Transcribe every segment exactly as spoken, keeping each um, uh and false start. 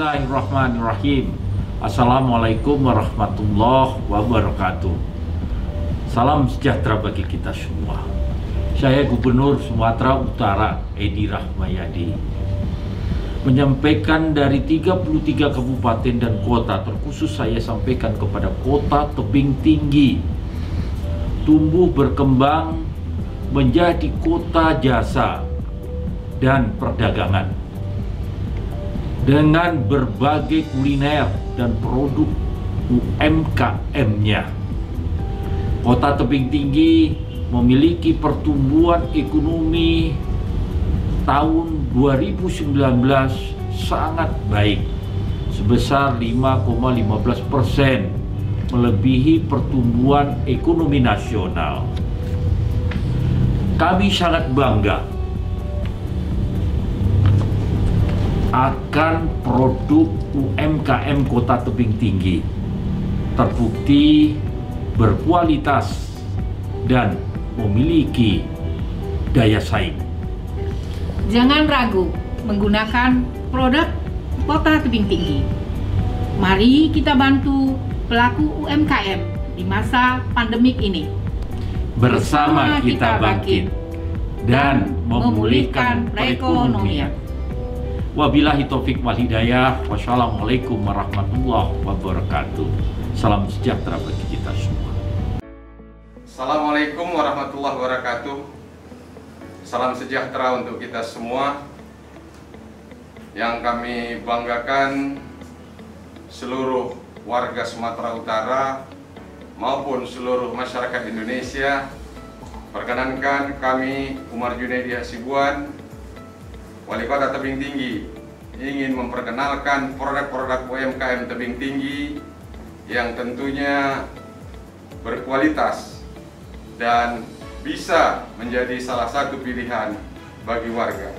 Bismillahirrahmanirrahim. Assalamualaikum warahmatullahi wabarakatuh. Salam sejahtera bagi kita semua. Saya Gubernur Sumatera Utara Edi Rahmayadi menyampaikan dari tiga puluh tiga kabupaten dan kota, terkhusus saya sampaikan kepada kota tebing tinggi, tumbuh berkembang menjadi kota jasa dan perdagangan dengan berbagai kuliner dan produk U M K M-nya. Kota tebing tinggi memiliki pertumbuhan ekonomi tahun dua ribu sembilan belas sangat baik, sebesar lima koma lima belas persen, melebihi pertumbuhan ekonomi nasional. Kami sangat bangga akan produk U M K M Kota Tebing Tinggi, terbukti berkualitas dan memiliki daya saing. Jangan ragu menggunakan produk Kota Tebing Tinggi. Mari kita bantu pelaku U M K M di masa pandemik ini. Bersama kita bangkit dan memulihkan perekonomian. Wabillahi taufik wal hidayah. Wassalamualaikum warahmatullahi wabarakatuh. Salam sejahtera bagi kita semua. Assalamualaikum warahmatullahi wabarakatuh. Salam sejahtera untuk kita semua. Yang kami banggakan seluruh warga Sumatera Utara maupun seluruh masyarakat Indonesia. Perkenankan kami Umar Junaidi Hasibuan, Wali Kota Tebing Tinggi, ingin memperkenalkan produk-produk U M K M Tebing Tinggi yang tentunya berkualitas dan bisa menjadi salah satu pilihan bagi warga.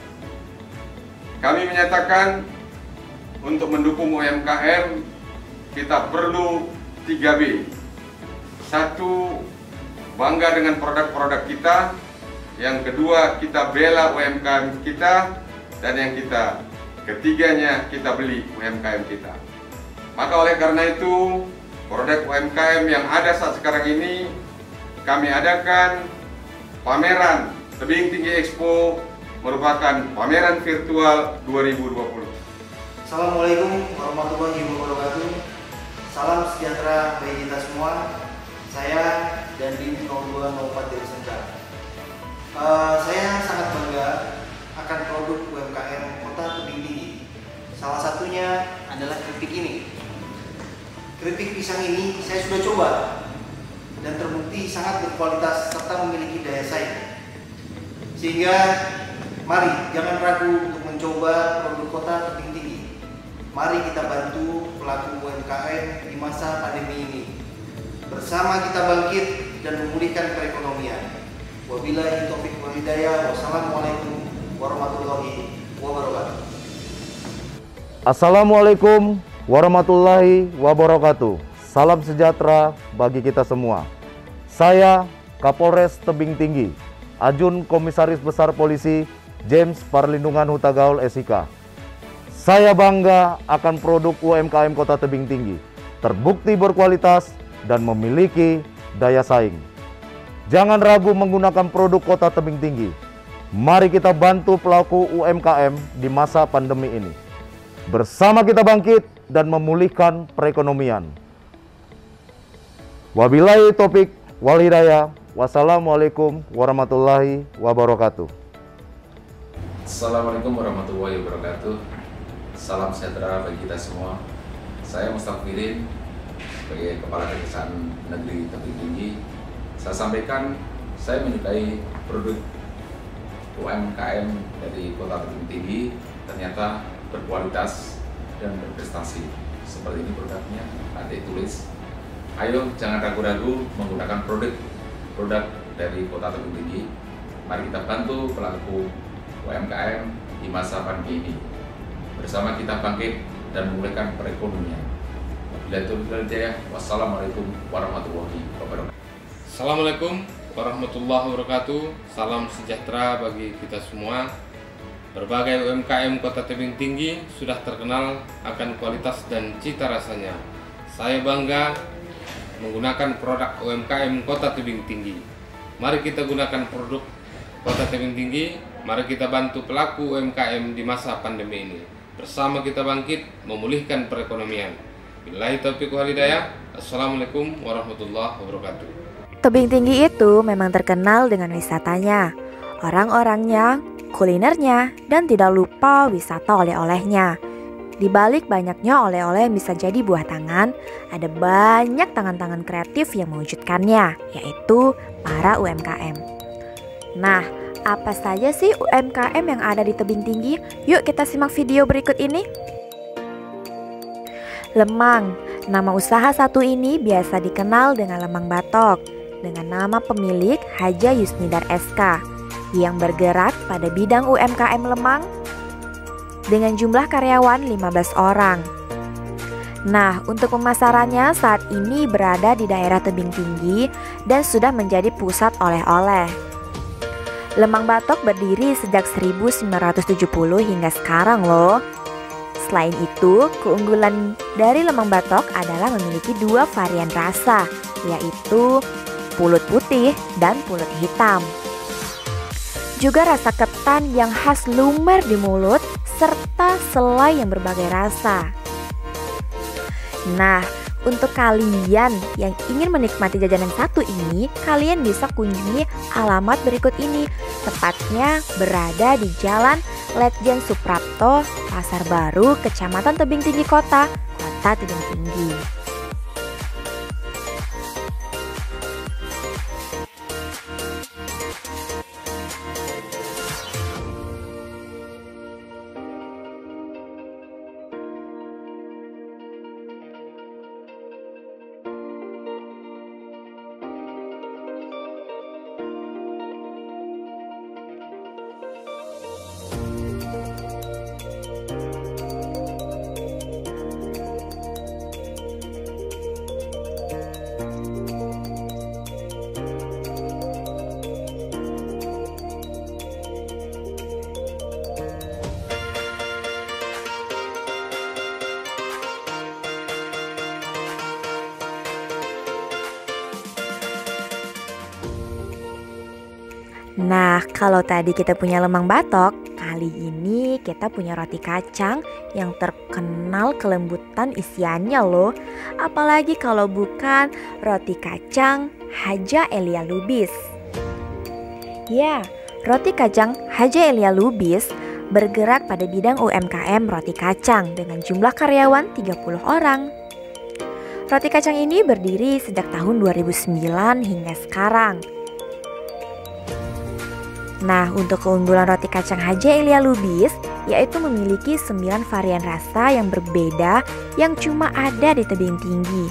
Kami menyatakan untuk mendukung U M K M kita perlu tiga B. Satu, bangga dengan produk-produk kita. Yang kedua, kita bela U M K M kita. Dan yang kita ketiganya, kita beli U M K M kita. Maka oleh karena itu, produk U M K M yang ada saat sekarang ini kami adakan pameran Tebing Tinggi Expo, merupakan pameran virtual dua ribu dua puluh. Assalamualaikum warahmatullahi wabarakatuh. Salam sejahtera bagi kita semua. Saya dan Dim nol dua nol empat Dewi Senja. Uh, saya sangat bangga akan produk U M K M Kota Tebing Tinggi. Salah satunya adalah keripik ini. Keripik pisang ini saya sudah coba dan terbukti sangat berkualitas serta memiliki daya saing. Sehingga mari jangan ragu untuk mencoba produk Kota Tebing Tinggi. Mari kita bantu pelaku U M K M di masa pandemi ini. Bersama kita bangkit dan memulihkan perekonomian. Wabillahi taufik wal hidayah. Wassalamualaikum warahmatullahi wabarakatuh. Assalamualaikum warahmatullahi wabarakatuh. Salam sejahtera bagi kita semua. Saya Kapolres Tebing Tinggi, Ajun Komisaris Besar Polisi James Perlindungan Huta Gaul S I K. Saya bangga akan produk U M K M Kota Tebing Tinggi, terbukti berkualitas dan memiliki daya saing. Jangan ragu menggunakan produk Kota Tebing Tinggi. Mari kita bantu pelaku U M K M di masa pandemi ini. Bersama kita bangkit dan memulihkan perekonomian. Wabillahi taufik wal hidayah. Wassalamualaikum warahmatullahi wabarakatuh. Assalamualaikum warahmatullahi wabarakatuh. Salam sejahtera bagi kita semua. Saya Mustafirin sebagai Kepala Kejaksaan Negeri Tebing Tinggi. Saya sampaikan saya menyukai produk U M K M dari Kota Tebing Tinggi, ternyata berkualitas dan berprestasi. Seperti ini produknya, nanti tulis. Ayo jangan ragu-ragu menggunakan produk produk dari Kota Tebing Tinggi. Mari kita bantu pelaku U M K M di masa pandemi ini. Bersama kita bangkit dan memulihkan perekonomian. Wassalamualaikum warahmatullahi wabarakatuh. Assalamualaikum warahmatullahi wabarakatuh. Salam sejahtera bagi kita semua. Berbagai U M K M Kota Tebing Tinggi sudah terkenal akan kualitas dan cita rasanya. Saya bangga menggunakan produk U M K M Kota Tebing Tinggi. Mari kita gunakan produk Kota Tebing Tinggi, mari kita bantu pelaku U M K M di masa pandemi ini. Bersama kita bangkit memulihkan perekonomian. Billahi taufiq wal hidayah. Assalamualaikum warahmatullahi wabarakatuh. Tebing Tinggi itu memang terkenal dengan wisatanya, orang-orangnya, kulinernya, dan tidak lupa wisata oleh-olehnya. Di balik banyaknya oleh-oleh yang bisa jadi buah tangan, ada banyak tangan-tangan kreatif yang mewujudkannya, yaitu para U M K M. Nah, apa saja sih U M K M yang ada di Tebing Tinggi? Yuk kita simak video berikut ini. Lemang, nama usaha satu ini biasa dikenal dengan Lemang Batok, dengan nama pemilik Haja Yusnidar S K, yang bergerak pada bidang U M K M Lemang dengan jumlah karyawan lima belas orang. Nah, untuk pemasarannya saat ini berada di daerah Tebing Tinggi dan sudah menjadi pusat oleh-oleh. Lemang Batok berdiri sejak seribu sembilan ratus tujuh puluh hingga sekarang loh. Selain itu, keunggulan dari Lemang Batok adalah memiliki dua varian rasa, yaitu pulut putih dan pulut hitam. Juga rasa ketan yang khas lumer di mulut, serta selai yang berbagai rasa. Nah, untuk kalian yang ingin menikmati jajanan satu ini, kalian bisa kunjungi alamat berikut ini. Tepatnya berada di Jalan Letjen Suprapto, Pasar Baru, Kecamatan Tebing Tinggi Kota, Kota Tebing Tinggi. Nah, kalau tadi kita punya lemang batok, kali ini kita punya roti kacang yang terkenal kelembutan isiannya loh. Apalagi kalau bukan roti kacang Haja Elia Lubis. Ya, roti kacang Haja Elia Lubis bergerak pada bidang U M K M roti kacang dengan jumlah karyawan tiga puluh orang. Roti kacang ini berdiri sejak tahun dua ribu sembilan hingga sekarang. Nah, untuk keunggulan roti kacang Haja Elia Lubis, yaitu memiliki sembilan varian rasa yang berbeda yang cuma ada di Tebing Tinggi.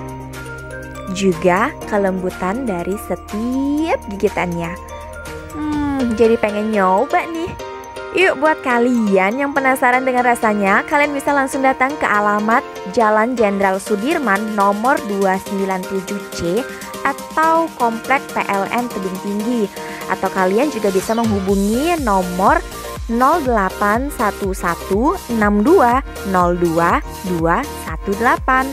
Juga kelembutan dari setiap gigitannya. Hmm, jadi pengen nyoba nih. Yuk, buat kalian yang penasaran dengan rasanya, kalian bisa langsung datang ke alamat Jalan Jenderal Sudirman nomor dua ratus sembilan puluh tujuh C atau Komplek P L N Tebing Tinggi. Atau kalian juga bisa menghubungi nomor nol delapan satu satu enam dua nol dua dua satu delapan.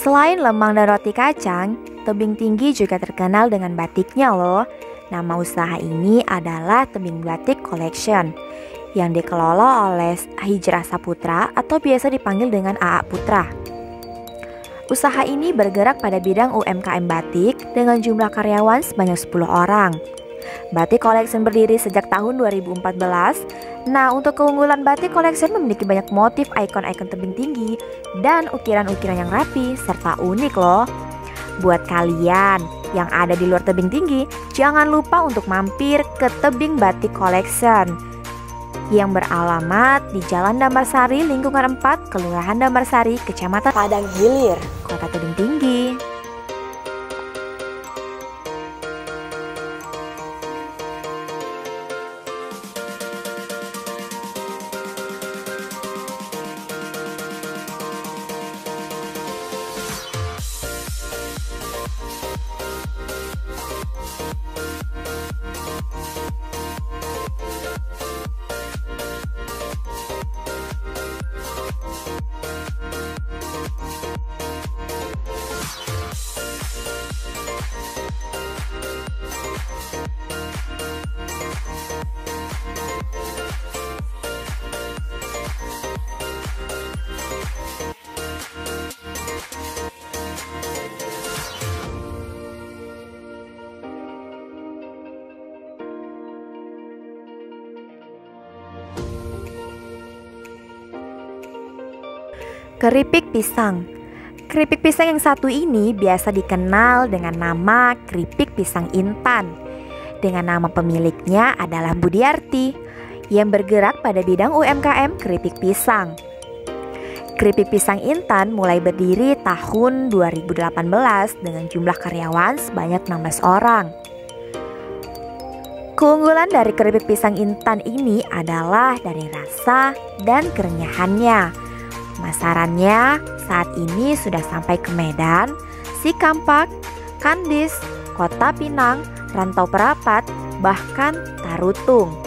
Selain lemang dan roti kacang, Tebing Tinggi juga terkenal dengan batiknya loh. Nama usaha ini adalah Tebing Batik Collection yang dikelola oleh Hijrah Saputra atau biasa dipanggil dengan A A Putra. Usaha ini bergerak pada bidang U M K M batik dengan jumlah karyawan sebanyak sepuluh orang. Batik Collection berdiri sejak tahun dua ribu empat belas. Nah, untuk keunggulan Batik Collection memiliki banyak motif ikon-ikon tebing tinggi dan ukiran-ukiran yang rapi serta unik loh. Buat kalian yang ada di luar tebing tinggi, jangan lupa untuk mampir ke Tebing Batik Collection yang beralamat di Jalan Dambarsari, lingkungan empat, Kelurahan Dambarsari, Kecamatan Padang Hilir, Kota Tebing Tinggi. Keripik pisang. Keripik pisang yang satu ini biasa dikenal dengan nama keripik pisang Intan. Dengan nama pemiliknya adalah Budiarti yang bergerak pada bidang U M K M keripik pisang. Keripik pisang Intan mulai berdiri tahun dua ribu delapan belas dengan jumlah karyawan sebanyak enam belas orang. Keunggulan dari keripik pisang Intan ini adalah dari rasa dan kerenyahannya. Pemasarannya saat ini sudah sampai ke Medan, Sikampak, Kandis, Kota Pinang, Rantau Perapat, bahkan Tarutung.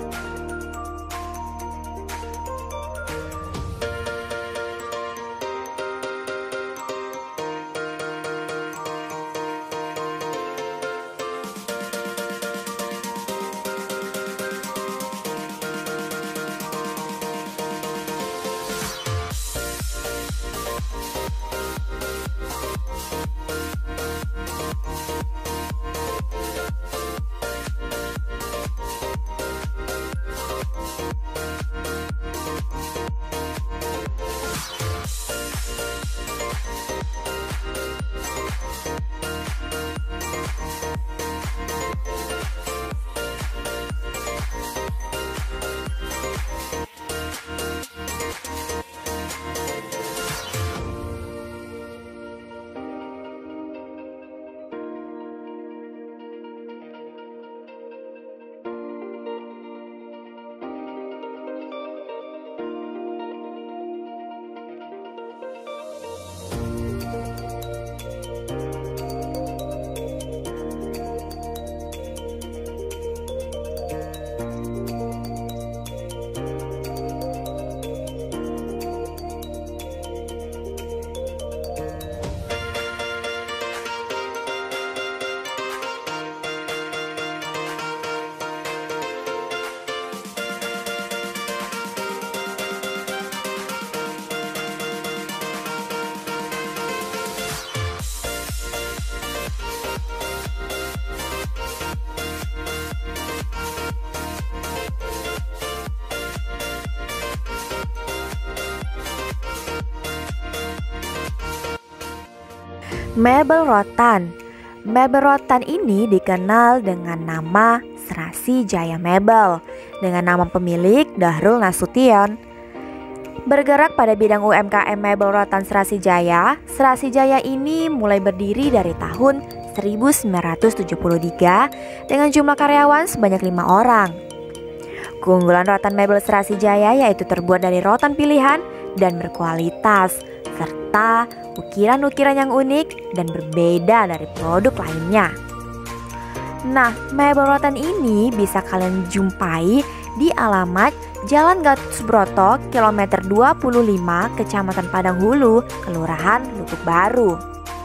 Mebel Rotan. Mebel Rotan ini dikenal dengan nama Serasi Jaya Mebel dengan nama pemilik Dahrul Nasution. Bergerak pada bidang U M K M Mebel Rotan Serasi Jaya, Serasi Jaya ini mulai berdiri dari tahun seribu sembilan ratus tujuh puluh tiga dengan jumlah karyawan sebanyak lima orang. Keunggulan rotan mebel Serasi Jaya yaitu terbuat dari rotan pilihan dan berkualitas, serta ukiran-ukiran yang unik dan berbeda dari produk lainnya. Nah, mebel rotan ini bisa kalian jumpai di alamat Jalan Gatot Subroto, kilometer dua puluh lima, Kecamatan Padang Hulu, Kelurahan Lubuk Baru.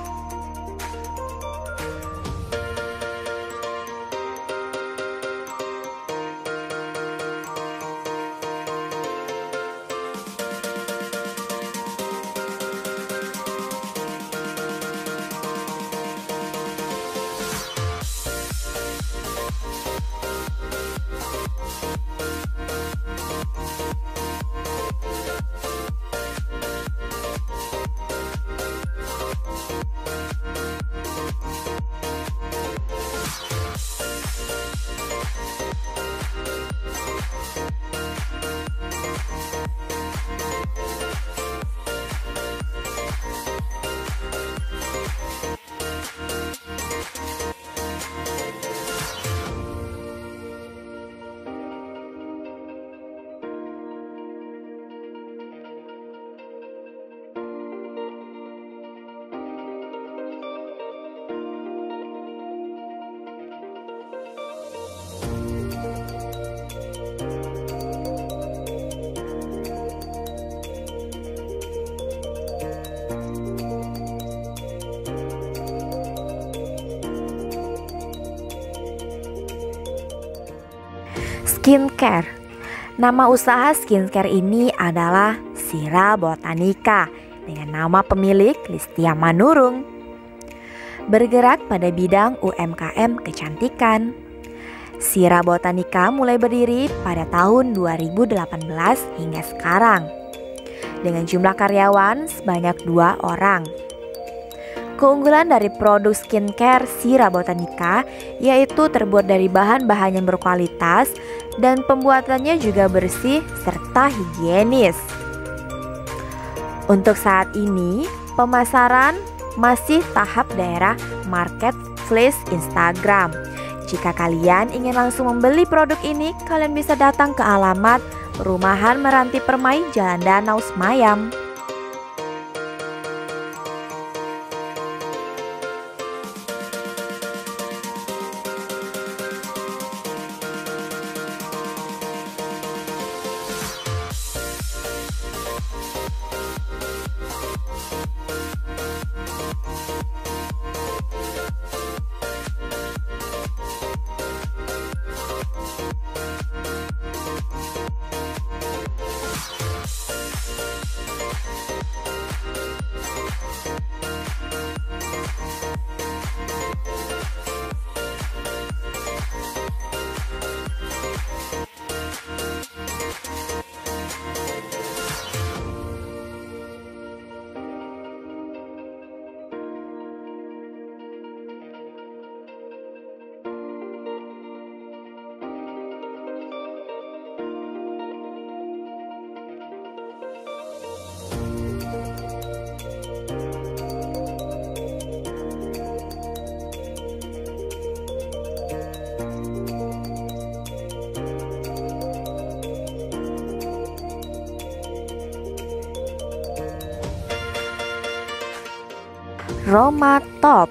Skincare. Nama usaha skincare ini adalah Sira Botanica dengan nama pemilik Listia Manurung. Bergerak pada bidang U M K M kecantikan. Sira Botanica mulai berdiri pada tahun dua ribu delapan belas hingga sekarang dengan jumlah karyawan sebanyak dua orang. Keunggulan dari produk skincare Sira Botanica yaitu terbuat dari bahan-bahan yang berkualitas dan pembuatannya juga bersih serta higienis. Untuk saat ini, pemasaran masih tahap daerah marketplace Instagram. Jika kalian ingin langsung membeli produk ini, kalian bisa datang ke alamat Perumahan Meranti Permai, Jalan Danau, Semayam. Roma Top.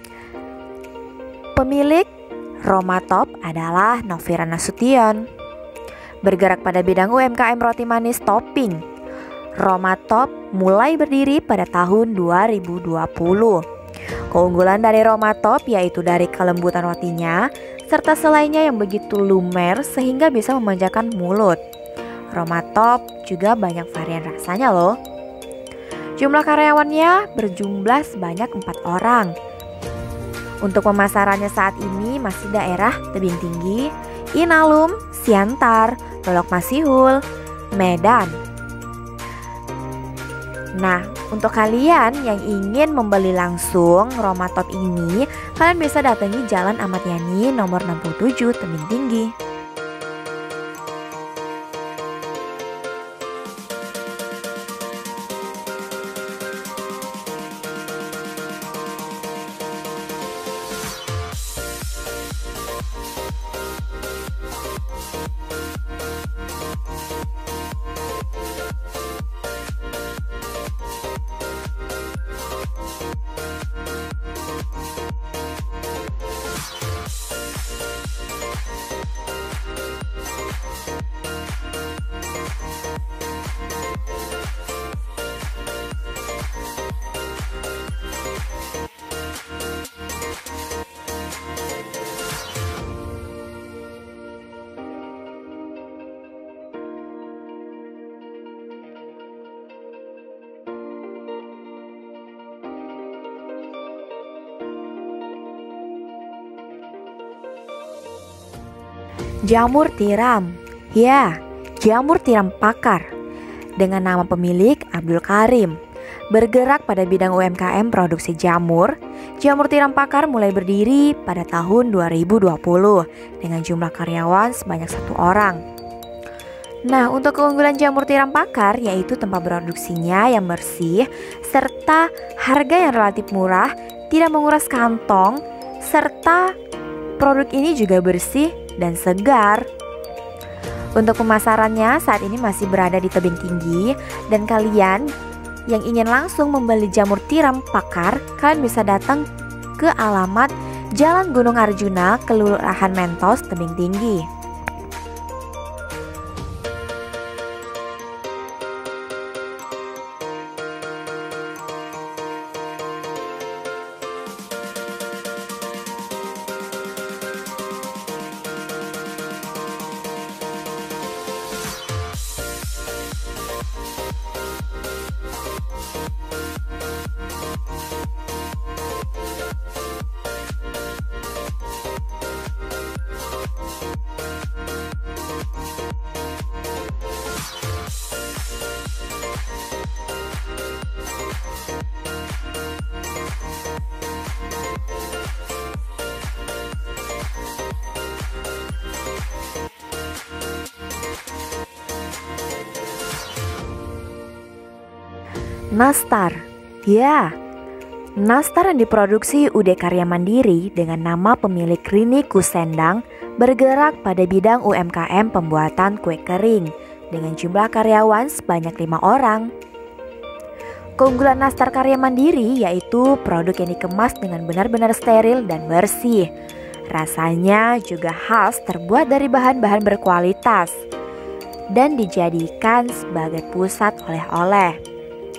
Pemilik Roma Top adalah Novira Nasution. Bergerak pada bidang U M K M roti manis topping. Roma Top mulai berdiri pada tahun dua ribu dua puluh. Keunggulan dari Roma Top yaitu dari kelembutan rotinya serta selainya yang begitu lumer sehingga bisa memanjakan mulut. Roma Top juga banyak varian rasanya loh. Jumlah karyawannya berjumlah sebanyak empat orang. Untuk pemasarannya saat ini masih daerah Tebing Tinggi, Inalum, Siantar, Lolok Masihul, Medan. Nah, untuk kalian yang ingin membeli langsung Roma Top ini, kalian bisa datangi Jalan Ahmad Yani nomor enam puluh tujuh Tebing Tinggi. Jamur tiram. Ya, jamur tiram pakar. Dengan nama pemilik Abdul Karim. Bergerak pada bidang U M K M produksi jamur, Jamur Tiram Pakar mulai berdiri pada tahun dua ribu dua puluh dengan jumlah karyawan sebanyak satu orang. Nah, untuk keunggulan Jamur Tiram Pakar yaitu tempat produksinya yang bersih, serta harga yang relatif murah, tidak menguras kantong, serta produk ini juga bersih dan segar. Untuk pemasarannya saat ini masih berada di tebing tinggi, dan kalian yang ingin langsung membeli jamur tiram pakar, kalian bisa datang ke alamat Jalan Gunung Arjuna, Kelurahan Mentos, Tebing Tinggi. Nastar. Ya, nastar yang diproduksi U D Karya Mandiri dengan nama pemilik Rini Kusendang bergerak pada bidang U M K M pembuatan kue kering dengan jumlah karyawan sebanyak lima orang. Keunggulan nastar karya mandiri yaitu produk yang dikemas dengan benar-benar steril dan bersih. Rasanya juga khas, terbuat dari bahan-bahan berkualitas dan dijadikan sebagai pusat oleh-oleh.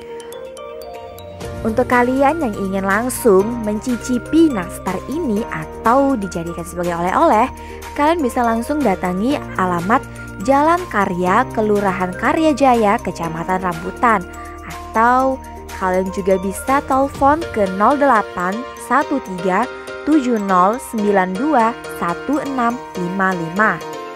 Untuk kalian yang ingin langsung mencicipi nastar ini atau dijadikan sebagai oleh-oleh, kalian bisa langsung datangi alamat Jalan Karya, Kelurahan Karya Jaya, Kecamatan Rambutan, atau kalian juga bisa telepon ke nol delapan satu tiga tujuh nol sembilan dua satu enam lima lima.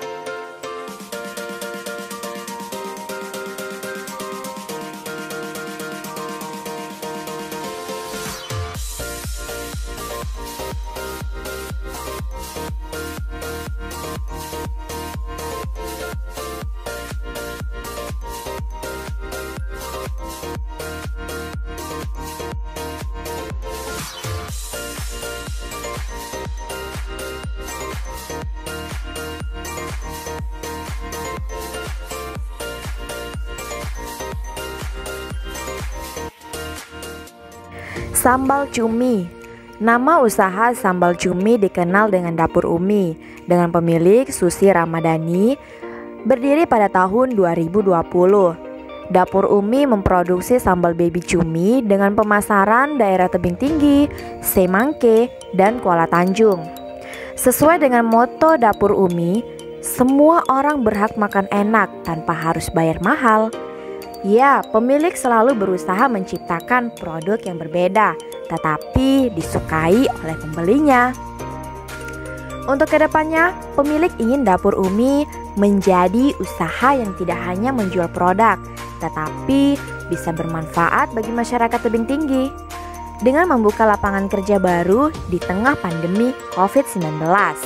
Sambal Cumi. Nama usaha Sambal Cumi dikenal dengan Dapur Umi dengan pemilik Susi Ramadhani, berdiri pada tahun dua ribu dua puluh. Dapur Umi memproduksi sambal baby cumi dengan pemasaran daerah Tebing Tinggi, Semangke, dan Kuala Tanjung. Sesuai dengan moto Dapur Umi, semua orang berhak makan enak tanpa harus bayar mahal. Ya, pemilik selalu berusaha menciptakan produk yang berbeda, tetapi disukai oleh pembelinya. Untuk kedepannya, pemilik ingin Dapur Umi menjadi usaha yang tidak hanya menjual produk, tetapi bisa bermanfaat bagi masyarakat Tebing Tinggi dengan membuka lapangan kerja baru di tengah pandemi covid sembilan belas.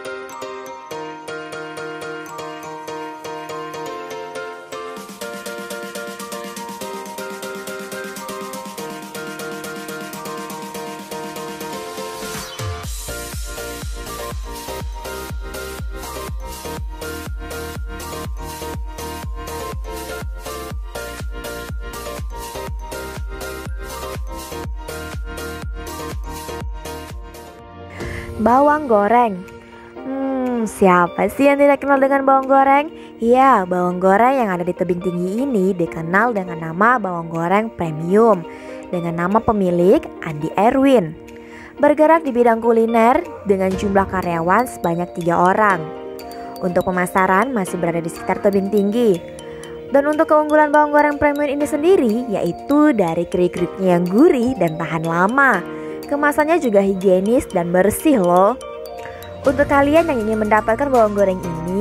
Bawang goreng. Hmm, siapa sih yang tidak kenal dengan bawang goreng? Ya, bawang goreng yang ada di Tebing Tinggi ini dikenal dengan nama bawang goreng premium dengan nama pemilik Andi Erwin. Bergerak di bidang kuliner dengan jumlah karyawan sebanyak tiga orang. Untuk pemasaran masih berada di sekitar Tebing Tinggi. Dan untuk keunggulan bawang goreng premium ini sendiri yaitu dari kerik-keriknya yang gurih dan tahan lama. Kemasannya juga higienis dan bersih loh. Untuk kalian yang ingin mendapatkan bawang goreng ini,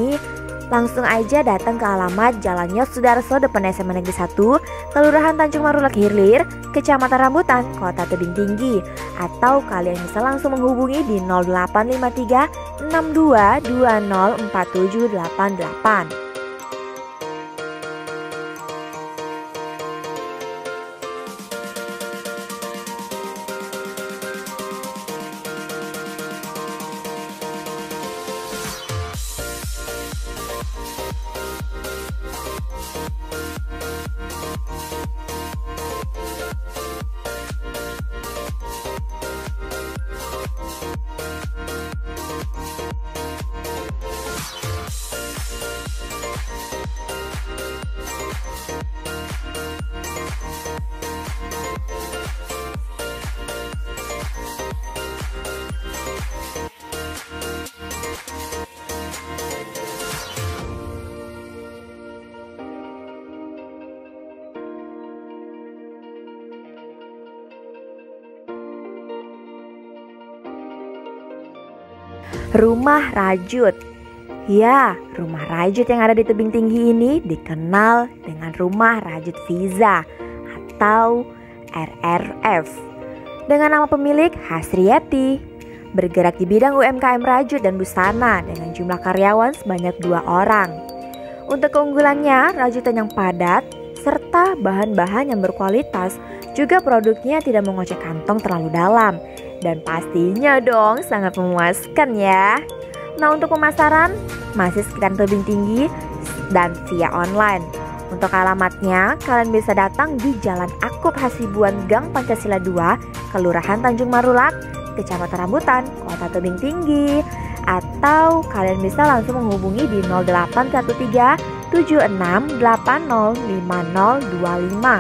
Langsung aja datang ke alamat Jalan Yos Sudarso depan S M A Negeri satu, Kelurahan Tanjung Marulak Hilir, Kecamatan Rambutan, Kota Tebing Tinggi. Atau kalian bisa langsung menghubungi di nol delapan lima tiga enam dua dua nol empat tujuh delapan delapan. Rumah Rajut. Ya, rumah Rajut yang ada di tebing tinggi ini dikenal dengan Rumah Rajut Fiza atau R R F dengan nama pemilik Hasriyati. Bergerak di bidang U M K M Rajut dan Busana dengan jumlah karyawan sebanyak dua orang. Untuk keunggulannya, rajutan yang padat serta bahan-bahan yang berkualitas, juga produknya tidak mengocek kantong terlalu dalam. Dan pastinya dong sangat memuaskan ya. Nah, untuk pemasaran masih sekitar tebing tinggi dan via online. Untuk alamatnya kalian bisa datang di Jalan Akub Hasibuan Gang Pancasila dua, Kelurahan Tanjung Marulak, Kecamatan Rambutan, Kota Tebing Tinggi. Atau kalian bisa langsung menghubungi di nol delapan satu tiga tujuh enam delapan nol lima nol dua lima.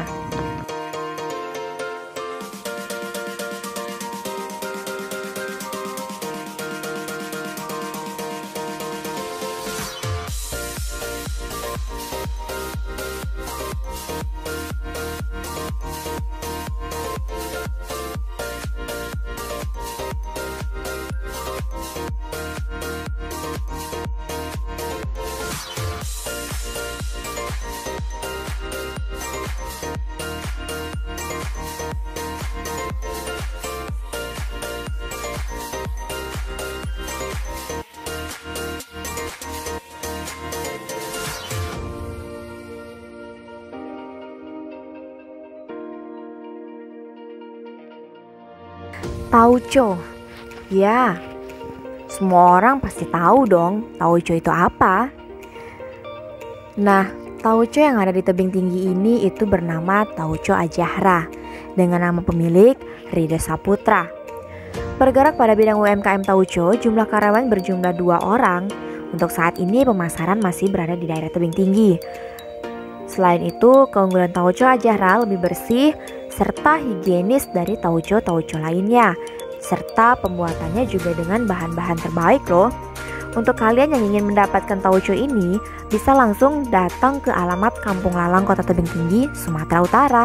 Tauco. Ya, semua orang pasti tahu dong tauco itu apa. Nah, tauco yang ada di tebing tinggi ini itu bernama Tauco Ajahra dengan nama pemilik Rida Saputra. Bergerak pada bidang U M K M Tauco, jumlah karyawan berjumlah dua orang. Untuk saat ini pemasaran masih berada di daerah tebing tinggi. Selain itu, keunggulan Tauco Ajahra lebih bersih serta higienis dari tauco-tauco lainnya, serta pembuatannya juga dengan bahan-bahan terbaik loh. Untuk kalian yang ingin mendapatkan tauco ini, bisa langsung datang ke alamat Kampung Lalang, Kota Tebing Tinggi, Sumatera Utara.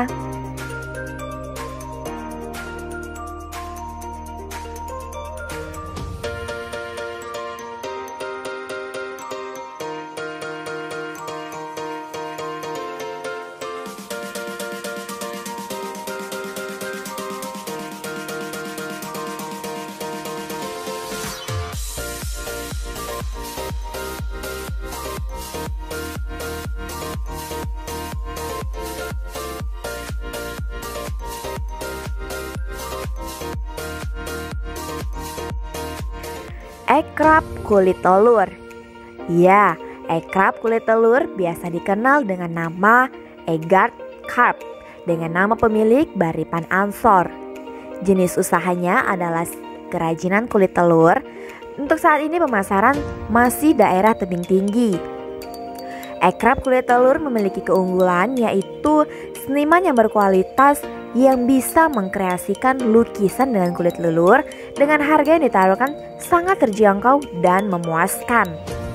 Ekrab kulit telur. Ya, ekrab kulit telur biasa dikenal dengan nama Egard Carp dengan nama pemilik Baripan Ansor. Jenis usahanya adalah kerajinan kulit telur. Untuk saat ini pemasaran masih daerah tebing tinggi. Ekrab kulit telur memiliki keunggulan yaitu seniman yang berkualitas yang bisa mengkreasikan lukisan dengan kulit telur dengan harga yang ditaruhkan sangat terjangkau dan memuaskan.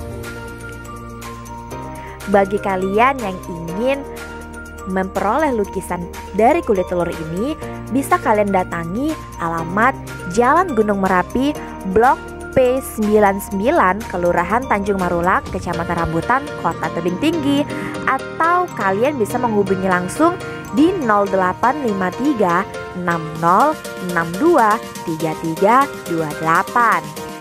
Bagi kalian yang ingin memperoleh lukisan dari kulit telur ini, bisa kalian datangi alamat Jalan Gunung Merapi, Blok P P sembilan sembilan Kelurahan Tanjung Marulak, Kecamatan Rambutan, Kota Tebing Tinggi, atau kalian bisa menghubungi langsung di nol delapan lima tiga enam nol enam dua tiga tiga dua delapan.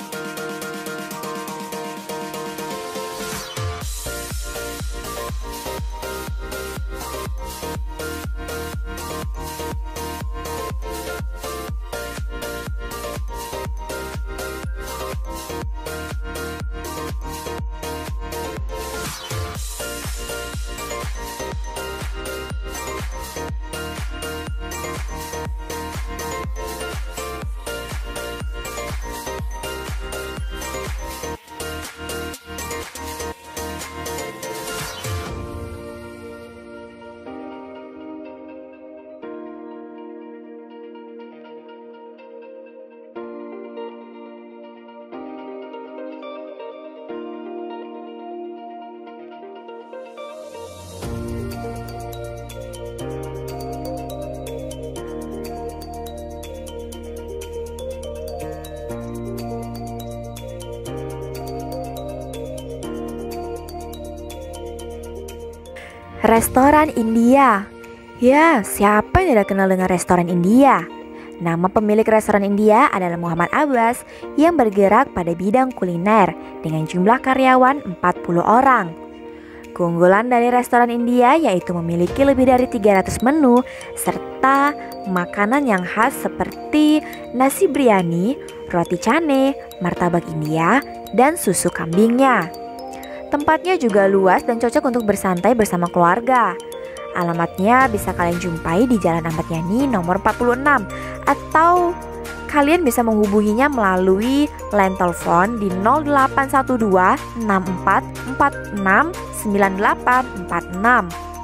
Restoran India. Ya, siapa yang tidak kenal dengan restoran India? Nama pemilik restoran India adalah Muhammad Abbas yang bergerak pada bidang kuliner dengan jumlah karyawan empat puluh orang. Keunggulan dari restoran India yaitu memiliki lebih dari tiga ratus menu serta makanan yang khas seperti nasi biryani, roti cane, martabak India, dan susu kambingnya. Tempatnya juga luas dan cocok untuk bersantai bersama keluarga. Alamatnya bisa kalian jumpai di Jalan Ahmad Yani nomor empat puluh enam, atau kalian bisa menghubunginya melalui line telepon di nol delapan satu dua enam empat empat enam sembilan delapan empat enam.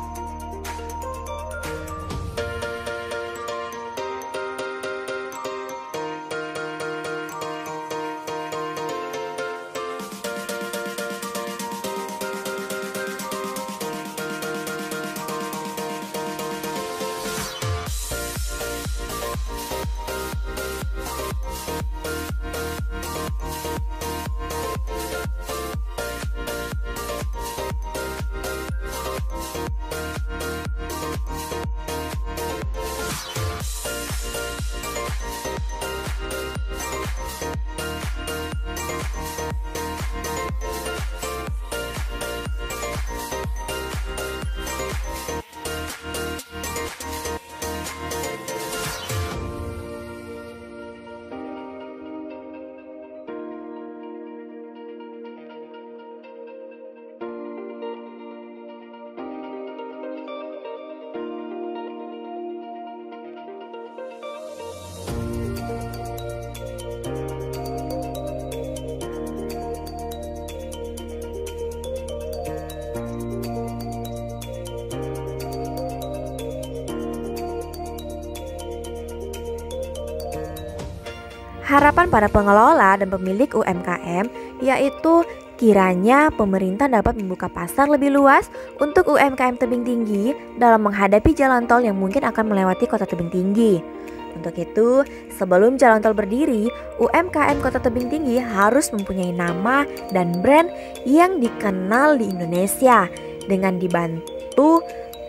Harapan para pengelola dan pemilik U M K M yaitu kiranya pemerintah dapat membuka pasar lebih luas untuk U M K M tebing tinggi dalam menghadapi jalan tol yang mungkin akan melewati kota tebing tinggi. Untuk itu, sebelum jalan tol berdiri, U M K M Kota Tebing Tinggi harus mempunyai nama dan brand yang dikenal di Indonesia dengan dibantu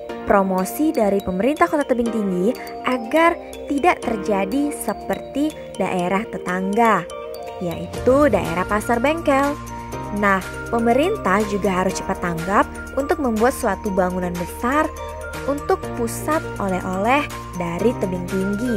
promosi dari pemerintah Kota Tebing Tinggi agar tidak terjadi seperti daerah tetangga, yaitu daerah Pasar Bengkel. Nah, pemerintah juga harus cepat tanggap untuk membuat suatu bangunan besar untuk pusat oleh-oleh dari tebing tinggi.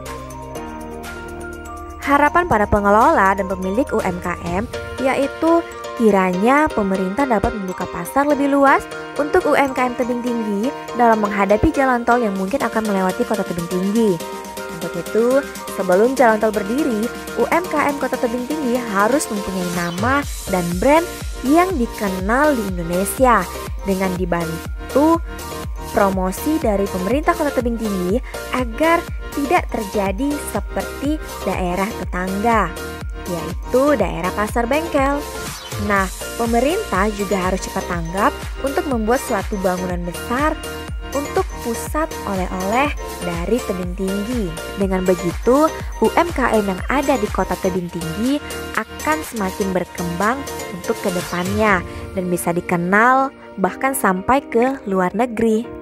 Harapan para pengelola dan pemilik U M K M yaitu kiranya pemerintah dapat membuka pasar lebih luas untuk U M K M tebing tinggi dalam menghadapi jalan tol yang mungkin akan melewati kota tebing tinggi. Untuk itu, sebelum jalan tol berdiri, U M K M Kota Tebing Tinggi harus mempunyai nama dan brand yang dikenal di Indonesia dengan dibantu promosi dari pemerintah Kota Tebing Tinggi agar tidak terjadi seperti daerah tetangga, yaitu daerah Pasar Bengkel. Nah, pemerintah juga harus cepat tanggap untuk membuat suatu bangunan besar untuk pusat oleh-oleh dari tebing tinggi. Dengan begitu, U M K M yang ada di kota tebing tinggi akan semakin berkembang untuk kedepannya dan bisa dikenal bahkan sampai ke luar negeri.